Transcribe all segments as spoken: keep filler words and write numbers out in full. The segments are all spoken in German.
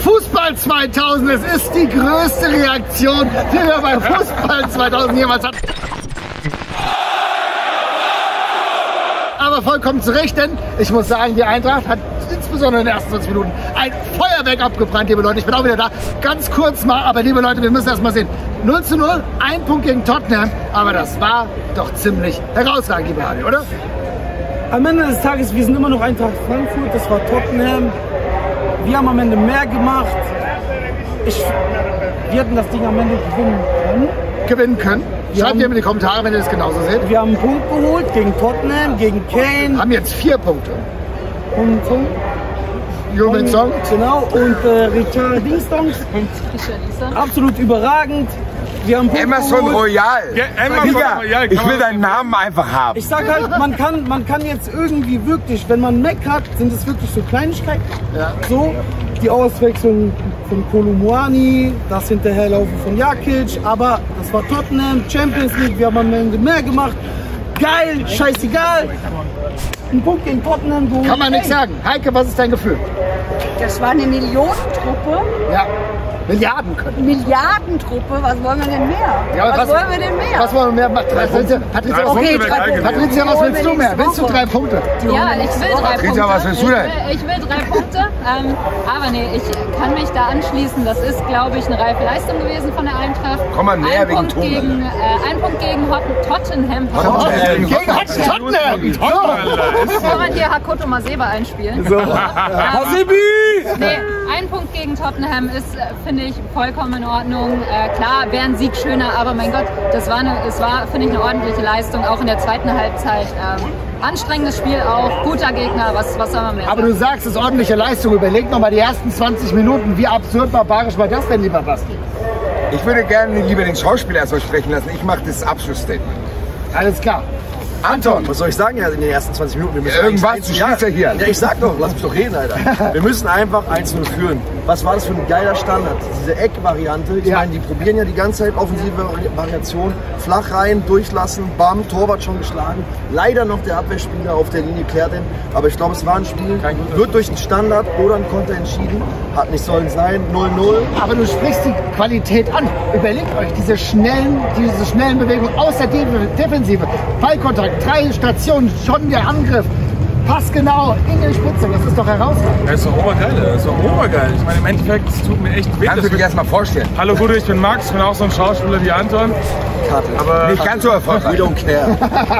Fußball zweitausend, es ist die größte Reaktion, die wir bei Fußball zweitausend jemals hatten. Aber vollkommen zu Recht, denn ich muss sagen, die Eintracht hat insbesondere in den ersten zwanzig Minuten ein Feuerwerk abgebrannt, liebe Leute. Ich bin auch wieder da. Ganz kurz mal, aber liebe Leute, wir müssen erst mal sehen. null zu null, ein Punkt gegen Tottenham, aber das war doch ziemlich herausragend, liebe Adi, oder? Am Ende des Tages, wir sind immer noch Eintracht Frankfurt, das war Tottenham. Wir haben am Ende mehr gemacht. Ich, wir hätten das Ding am Ende gewinnen können. Gewinnen können? Schreibt ihr mir in die Kommentare, wenn ihr das genauso seht. Wir haben einen Punkt geholt gegen Tottenham, gegen Kane. Haben jetzt vier Punkte. Und Song. Jürgen Song. Genau, und äh, Richard Dingstongs. Absolut überragend. Wir haben Emerson Royal. Ja, Emerson Digga, Royal. Ich will deinen Namen einfach haben. Ich sag halt, man kann, man kann jetzt irgendwie wirklich, wenn man Mac hat, sind es wirklich so Kleinigkeiten. Ja. So, die Auswechslung von Kolumuani, das Hinterherlaufen von Jakic, aber das war Tottenham, Champions League, wir haben am Ende mehr gemacht. Geil, scheißegal. Ein Punkt gegen Tottenham. Wo Kann man nichts sagen. Heike, was ist dein Gefühl? Das war eine Millionentruppe. Ja. Milliarden können. Milliardentruppe, was wollen wir denn mehr? Ja, was, was wollen wir denn mehr? Was wollen wir mehr? Patricia, Patricia, Drei okay, Punkte drei weg, Patricia, was willst du mehr? Willst du drei Punkte? Ja, ich will drei Patricia, Punkte. was willst du denn? Ich will, ich will drei Punkte. Ähm, aber nee, ich kann mich da anschließen. Das ist, glaube ich, eine reife Leistung gewesen von der Eintracht. Komm mal näher ein wegen Punkt Tore. gegen, äh, Ein Punkt gegen Hot Tottenham. Gegen Tottenham! Kann man hier Hakoto Maseba einspielen? So. Hasibi! Nee, ein Punkt gegen Tottenham ist, äh, finde ich, vollkommen in Ordnung. Äh, klar, wäre ein Sieg schöner, aber mein Gott, das war, eine, es war, finde ich, eine ordentliche Leistung, auch in der zweiten Halbzeit. Ähm, anstrengendes Spiel auch, guter Gegner, was, was soll man mehr Aber sagen? du sagst, es ist ordentliche Leistung. Überleg noch mal die ersten zwanzig Minuten. Wie absurd barbarisch war das denn, lieber Basti? Ich würde gerne lieber den Schauspieler erst mal sprechen lassen. Ich mache das Abschlussstatement. Alles klar. Anton, Was soll ich sagen ja, in den ersten zwanzig Minuten? Wir müssen Ja, irgendwas, eigentlich- du stehst ja hier. Ja, ich sag doch, lass mich doch reden, Alter. Wir müssen einfach eins null führen. Was war das für ein geiler Standard? Diese Eckvariante. Ich Ja. meine, die probieren ja die ganze Zeit offensive Vari- Variation. Flach rein, durchlassen, bam, Torwart schon geschlagen. Leider noch der Abwehrspieler auf der Linie klärt den. Aber ich glaube, es war ein Spiel, wird durch einen Standard oder einen Konter entschieden. Hat nicht sollen sein, null null. Aber du sprichst die Qualität an. Überlegt euch diese schnellen, diese schnellen Bewegungen aus der De Defensive. Ballkontakt, drei Stationen, schon der Angriff. Pass genau in die Spitze. Das ist doch herausragend. Das ist doch obergeil, das ist doch obergeil. Ich meine, im Endeffekt, es tut mir echt weh. Kannst du dich erst mal vorstellen? Hallo Gute, ich bin Max, ich bin auch so ein Schauspieler wie Anton. Aber Nicht ganz so erfolgreich. We don't care.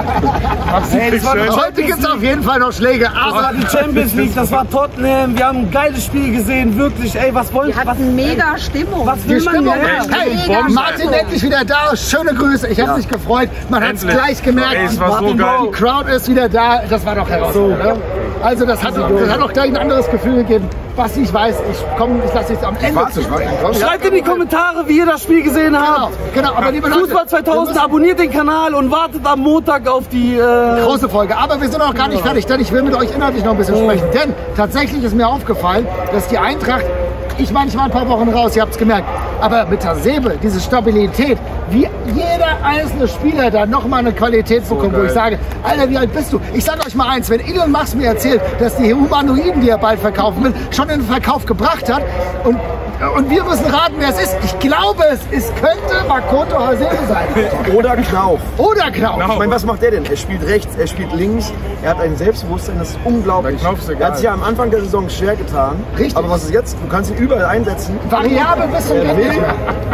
Max, Hey, das war schön. doch- Heute gibt es auf jeden Fall noch Schläge. Das war Aber die Champions League, das war Tottenham. Wir haben ein geiles Spiel gesehen, wirklich. Ey, was wollen Wir was, hatten mega Stimmung. was die will man Stimmung. mehr? Hey, Bomben. Martin endlich wieder da. Schöne Grüße. Ich habe mich gefreut. Man hat es Endlich. gleich gemerkt. Ey, es war so Martin, geil. Die Crowd ist wieder da. Das war doch herausragend. oder? Also das hat, das hat auch gleich ein anderes Gefühl gegeben. Basti, ich weiß, ich komme, ich lasse dich am Ende. Warte, ich warte, komm. Schreibt in die Kommentare, wie ihr das Spiel gesehen Genau, habt. genau. Aber liebe Leute, Fußball wir zweitausend, müssen- abonniert den Kanal und wartet am Montag auf die... Äh, große Folge. Aber wir sind noch gar nicht fertig, denn ich will mit euch inhaltlich noch ein bisschen sprechen. Denn tatsächlich ist mir aufgefallen, dass die Eintracht, ich meine, ich war ein paar Wochen raus, ihr habt es gemerkt, aber mit Hasebe, diese Stabilität, wie jeder einzelne Spieler da nochmal eine Qualität bekommt, wo ich sage, Alter, wie alt bist du? Ich sage euch mal eins, wenn Elon Musk mir erzählt, dass die Humanoiden, die er bald verkaufen will, schon in den Verkauf gebracht hat und Und wir müssen raten, wer es ist. Ich glaube, es, es könnte Makoto Hasebe sein. Oder Knauf. Oder Knauf. Ich meine, was macht der denn? Er spielt rechts, er spielt links, er hat ein Selbstbewusstsein, das ist unglaublich. Der Knopf ist egal. Er hat sich ja am Anfang der Saison schwer getan. Richtig. Aber was ist jetzt? Du kannst ihn überall einsetzen. Variabel bis zum Er Ende. will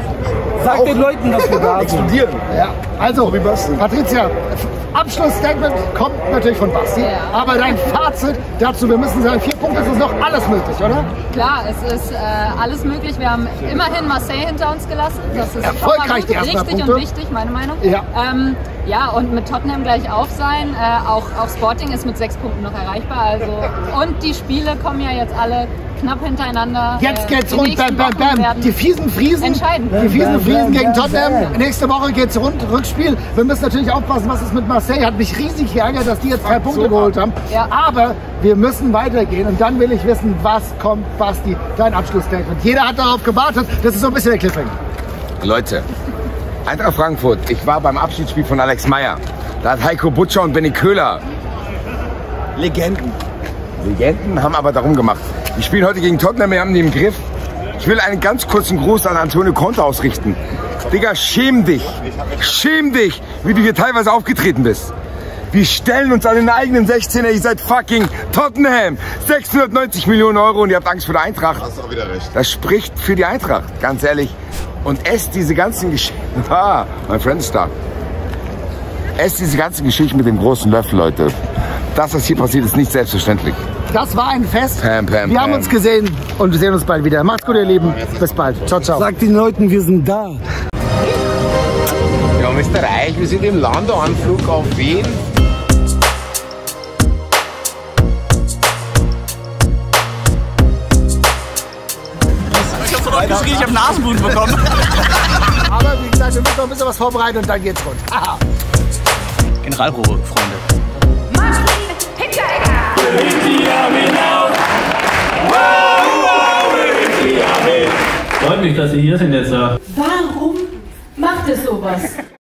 sagt den Leuten, dass wir da sind. explodieren. Ja, also, wie Basti. Patricia, Abschlussstatement kommt natürlich von Basti, Ja. aber dein Fazit dazu, wir müssen sagen, vier Punkte ist noch alles möglich, oder? Klar, es ist äh, alles möglich. Wir haben immerhin Marseille hinter uns gelassen. Das ist Erfolgreich schon mal gut, die ersten richtig Punkte. und wichtig, meine Meinung. Ja. Ähm, ja, und mit Tottenham gleich auf sein. Äh, auch, auch Sporting ist mit sechs Punkten noch erreichbar. Also, und die Spiele kommen ja jetzt alle knapp hintereinander. Jetzt Äh, geht's die rund, nächsten bam, bam, Wochen bam. werden Die fiesen Friesen, entscheidend. die fiesen Bam, Friesen bam, gegen bam, Tottenham. bam. Nächste Woche geht's rund, Rückspiel. Wir müssen natürlich aufpassen, was ist mit Marseille. Hat mich riesig geärgert, dass die jetzt drei Punkte geholt haben. Ja. Aber wir müssen weitergehen und dann will ich wissen, was kommt, Basti, dein Abschlussstatement. Jeder hat darauf gewartet. Das ist so ein bisschen der Cliffhanger. Leute, Eintracht Frankfurt, ich war beim Abschiedsspiel von Alex Meyer. Da hat Heiko Butscher und Benny Köhler, Legenden. Legenden, haben aber darum gemacht. Die spielen heute gegen Tottenham, wir haben die im Griff. Ich will einen ganz kurzen Gruß an Antonio Conte ausrichten. Digga, schäm dich. Schäm dich, wie du hier teilweise aufgetreten bist. Wir stellen uns an den eigenen sechzehner, ihr seid fucking Tottenham. sechshundertneunzig Millionen Euro und ihr habt Angst vor der Eintracht. Hast du auch wieder recht. Das spricht für die Eintracht, ganz ehrlich. Und esst diese ganzen Geschichten. Ah, mein Friend ist da. Esst diese ganzen Geschichten mit dem großen Löffel, Leute. Das, was hier passiert, ist nicht selbstverständlich. Das war ein Fest. Pam, pam, wir haben pam. uns gesehen und wir sehen uns bald wieder. Macht's gut, ihr Lieben. Bis bald. Ciao, ciao. Sagt den Leuten, wir sind da. Ja, Mister Reich, wir sind im Landeanflug auf Wien. Ich hab von euch geschrien, ich hab Nasenbluten bekommen. Aber wie gesagt, wir müssen noch ein bisschen was vorbereiten und dann geht's rund. Aha. Generalprobe, Freunde. Martin Hinteregger. Freut mich, dass Sie hier sind jetzt. Warum macht es sowas?